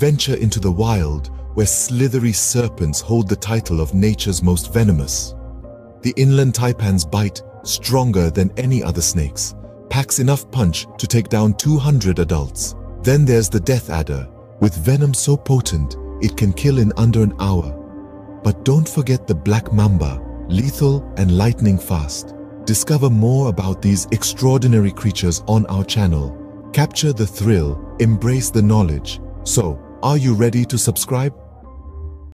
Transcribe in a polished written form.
Venture into the wild, where slithery serpents hold the title of nature's most venomous. The inland taipan's bite, stronger than any other snake's, packs enough punch to take down 200 adults. Then there's the death adder, with venom so potent it can kill in under an hour. But don't forget the black mamba, lethal and lightning fast. Discover more about these extraordinary creatures on our channel. Capture the thrill, embrace the knowledge. So, are you ready to subscribe?